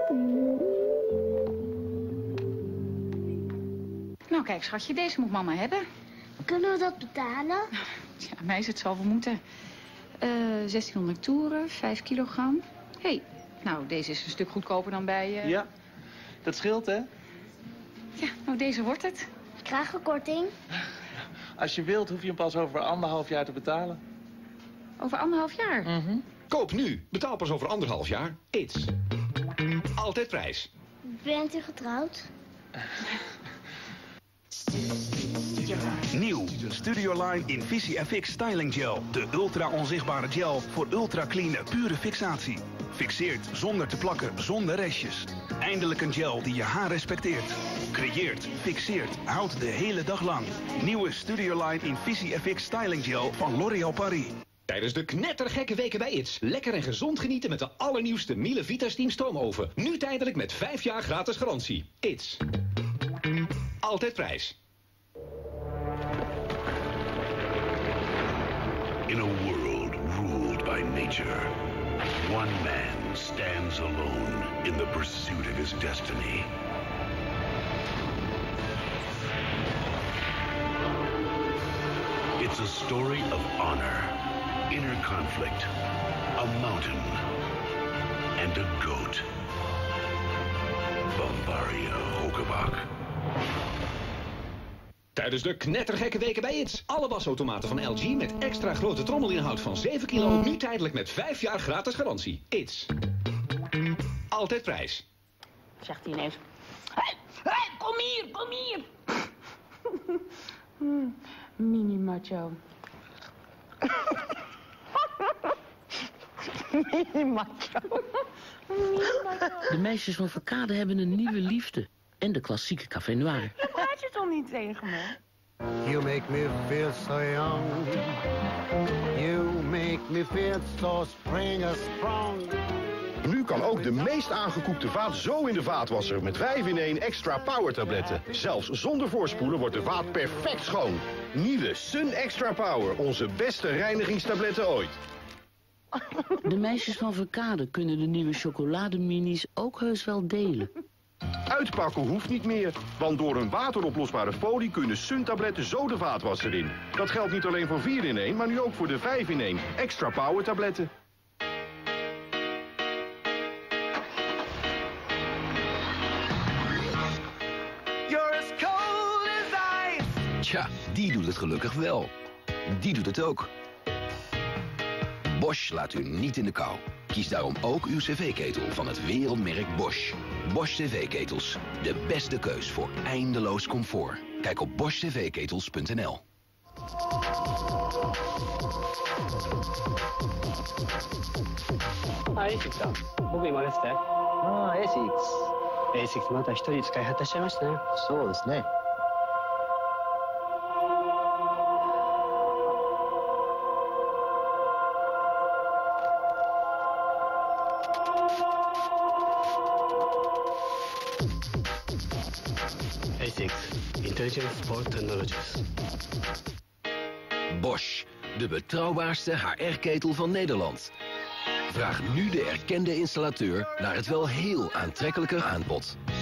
Nou, kijk, schatje, deze moet mama hebben. Kunnen we dat betalen? Ja, mij is het zal wel moeten. 1600 toeren, 5 kilogram. Hé, nou, deze is een stuk goedkoper dan bij... Ja, dat scheelt, hè? Ja, nou, deze wordt het. Ik krijg een korting. Als je wilt, hoef je hem pas over 1,5 jaar te betalen. Over 1,5 jaar? Koop nu. Betaal pas over 1,5 jaar. It's. Altijd prijs. Bent u getrouwd? Nieuw Studioline Invisie FX Styling Gel. De ultra onzichtbare gel voor ultra clean pure fixatie. Fixeert zonder te plakken, zonder restjes. Eindelijk een gel die je haar respecteert. Creëert, fixeert, houdt de hele dag lang. Nieuwe Studioline Invisie FX Styling Gel van L'Oréal Paris. Tijdens de knettergekke weken bij It's. Lekker en gezond genieten met de allernieuwste Miele Vita Steam stoomoven. Nu tijdelijk met 5 jaar gratis garantie. It's. Altijd prijs. In a world ruled by nature, one man stands alone in the pursuit of his destiny. It's a story of honor, inner conflict, a mountain, and a goat. Bavaria Hokebak. Tijdens de knettergekke weken bij It's. Alle wasautomaten van LG met extra grote trommelinhoud van 7 kilo. Nu tijdelijk met 5 jaar gratis garantie. It's. Altijd prijs. Zegt hij ineens. Hey, kom hier, kom hier. Mini macho. Mini macho. De meisjes van Verkade hebben een nieuwe liefde. En de klassieke Café Noir. Praat je toch niet tegen me? You make me feel so young. You make me feel so spring strong. Nu kan ook de meest aangekoekte vaat zo in de vaatwasser met 5-in-1 extra power tabletten. Zelfs zonder voorspoelen wordt de vaat perfect schoon. Nieuwe Sun Extra Power, onze beste reinigingstabletten ooit. De meisjes van Verkade kunnen de nieuwe chocolademinis ook heus wel delen. Uitpakken hoeft niet meer, want door een wateroplosbare folie kunnen Sun-tabletten zo de vaatwasser in. Dat geldt niet alleen voor 4-in-1, maar nu ook voor de 5-in-1 extra power tabletten. Tja, die doet het gelukkig wel. Die doet het ook. Bosch laat u niet in de kou. Kies daarom ook uw cv-ketel van het wereldmerk Bosch. Bosch cv-ketels. De beste keus voor eindeloos comfort. Kijk op boschcvketels.nl. ASICSさん、僕今ですね。ASICS また一人使い果たしちゃいましたね。そうですね。Intelligent Sport Technologies. Bosch, de betrouwbaarste HR-ketel van Nederland. Vraag nu de erkende installateur naar het wel heel aantrekkelijke aanbod.